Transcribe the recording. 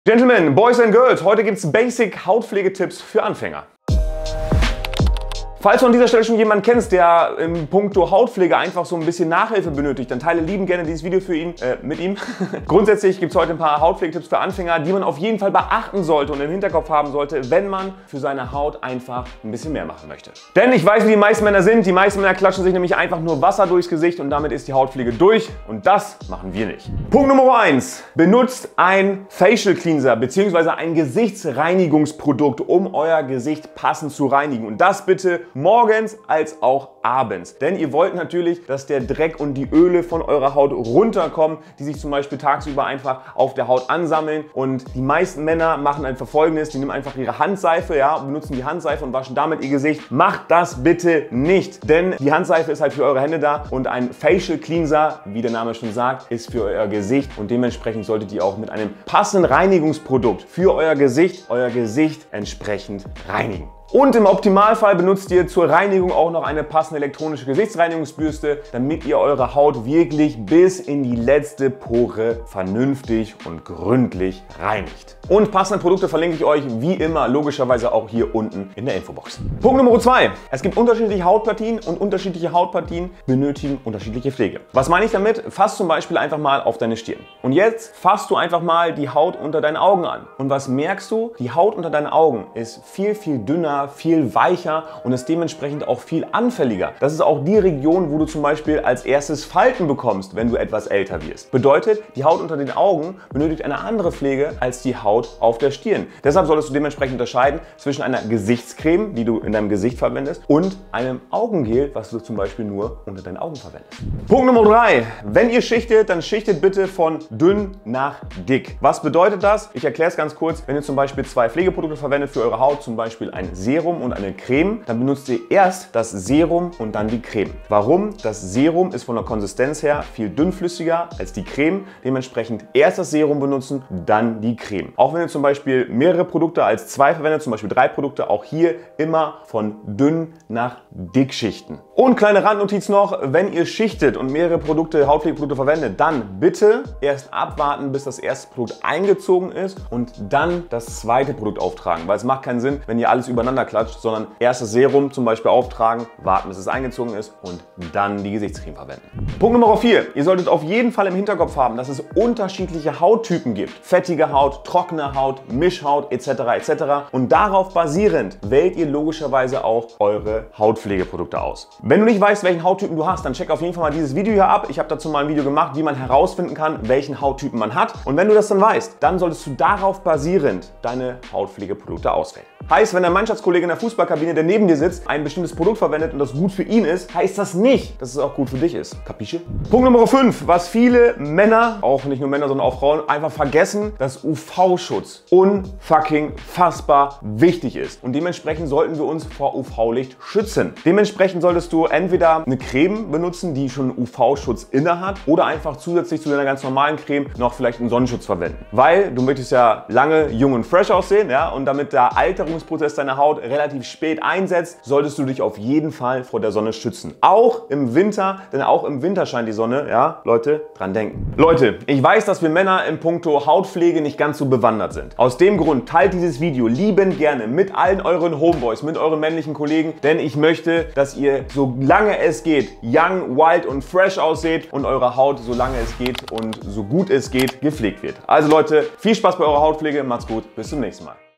Gentlemen, Boys and Girls, heute gibt es Basic Hautpflegetipps für Anfänger. Falls du an dieser Stelle schon jemanden kennst, der im Puncto Hautpflege einfach so ein bisschen Nachhilfe benötigt, dann teile liebend gerne dieses Video mit ihm. Grundsätzlich gibt es heute ein paar Hautpflegetipps für Anfänger, die man auf jeden Fall beachten sollte und im Hinterkopf haben sollte, wenn man für seine Haut einfach ein bisschen mehr machen möchte. Denn ich weiß, wie die meisten Männer sind. Die meisten Männer klatschen sich nämlich einfach nur Wasser durchs Gesicht und damit ist die Hautpflege durch. Und das machen wir nicht. Punkt Nummer 1. Benutzt ein Facial Cleanser bzw. ein Gesichtsreinigungsprodukt, um euer Gesicht passend zu reinigen. Und das bitte morgens als auch abends. Denn ihr wollt natürlich, dass der Dreck und die Öle von eurer Haut runterkommen, die sich zum Beispiel tagsüber einfach auf der Haut ansammeln. Und die meisten Männer machen einfach Folgendes: Die nehmen einfach ihre Handseife, benutzen die Handseife und waschen damit ihr Gesicht. Macht das bitte nicht, denn die Handseife ist halt für eure Hände da und ein Facial Cleanser, wie der Name schon sagt, ist für euer Gesicht und dementsprechend solltet ihr auch mit einem passenden Reinigungsprodukt für euer Gesicht entsprechend reinigen. Und im Optimalfall benutzt ihr zur Reinigung auch noch eine passende elektronische Gesichtsreinigungsbürste, damit ihr eure Haut wirklich bis in die letzte Pore vernünftig und gründlich reinigt. Und passende Produkte verlinke ich euch wie immer logischerweise auch hier unten in der Infobox. Punkt Nummer 2. Es gibt unterschiedliche Hautpartien und unterschiedliche Hautpartien benötigen unterschiedliche Pflege. Was meine ich damit? Fass zum Beispiel einfach mal auf deine Stirn. Und jetzt fasst du einfach mal die Haut unter deinen Augen an. Und was merkst du? Die Haut unter deinen Augen ist viel, viel dünner, viel weicher und ist dementsprechend auch viel anfälliger. Das ist auch die Region, wo du zum Beispiel als erstes Falten bekommst, wenn du etwas älter wirst. Bedeutet, die Haut unter den Augen benötigt eine andere Pflege als die Haut auf der Stirn. Deshalb solltest du dementsprechend unterscheiden zwischen einer Gesichtscreme, die du in deinem Gesicht verwendest, und einem Augengel, was du zum Beispiel nur unter deinen Augen verwendest. Punkt Nummer 3. Wenn ihr schichtet, dann schichtet bitte von dünn nach dick. Was bedeutet das? Ich erkläre es ganz kurz. Wenn ihr zum Beispiel zwei Pflegeprodukte verwendet für eure Haut, zum Beispiel ein Serum und eine Creme, dann benutzt ihr erst das Serum und dann die Creme. Warum? Das Serum ist von der Konsistenz her viel dünnflüssiger als die Creme. Dementsprechend erst das Serum benutzen, dann die Creme. Auch wenn ihr zum Beispiel mehrere Produkte als zwei verwendet, zum Beispiel 3 Produkte, auch hier immer von dünn nach dick schichten. Und kleine Randnotiz noch: Wenn ihr schichtet und mehrere Produkte, Hautpflegeprodukte verwendet, dann bitte erst abwarten, bis das erste Produkt eingezogen ist und dann das zweite Produkt auftragen. Weil es macht keinen Sinn, wenn ihr alles übereinander klatscht, sondern erst das Serum zum Beispiel auftragen, warten, bis es eingezogen ist und dann die Gesichtscreme verwenden. Punkt Nummer 4. Ihr solltet auf jeden Fall im Hinterkopf haben, dass es unterschiedliche Hauttypen gibt. Fettige Haut, trockene Haut, Mischhaut etc. etc. Und darauf basierend wählt ihr logischerweise auch eure Hautpflegeprodukte aus. Wenn du nicht weißt, welchen Hauttypen du hast, dann check auf jeden Fall mal dieses Video hier ab. Ich habe dazu mal ein Video gemacht, wie man herausfinden kann, welchen Hauttypen man hat. Und wenn du das dann weißt, dann solltest du darauf basierend deine Hautpflegeprodukte auswählen. Heißt, wenn der Mannschaftskollege in der Fußballkabine, der neben dir sitzt, ein bestimmtes Produkt verwendet und das gut für ihn ist, heißt das nicht, dass es auch gut für dich ist. Kapische? Punkt Nummer 5. Was viele Männer, auch nicht nur Männer, sondern auch Frauen, einfach vergessen: dass UV-Schutz unfucking fassbar wichtig ist. Und dementsprechend sollten wir uns vor UV-Licht schützen. Dementsprechend solltest du entweder eine Creme benutzen, die schon UV-Schutz inne hat, oder einfach zusätzlich zu deiner ganz normalen Creme noch vielleicht einen Sonnenschutz verwenden. Weil du möchtest ja lange, jung und fresh aussehen, und damit der Alterungsprozess deiner Haut relativ spät einsetzt, solltest du dich auf jeden Fall vor der Sonne schützen. Auch im Winter, denn auch im Winter scheint die Sonne, Leute, dran denken. Leute, ich weiß, dass wir Männer im Puncto Hautpflege nicht ganz so bewandert sind. Aus dem Grund teilt dieses Video liebend gerne mit allen euren Homeboys, mit euren männlichen Kollegen, denn ich möchte, dass ihr, solange es geht, young, wild und fresh ausseht und eure Haut, solange es geht und so gut es geht, gepflegt wird. Also Leute, viel Spaß bei eurer Hautpflege, macht's gut, bis zum nächsten Mal.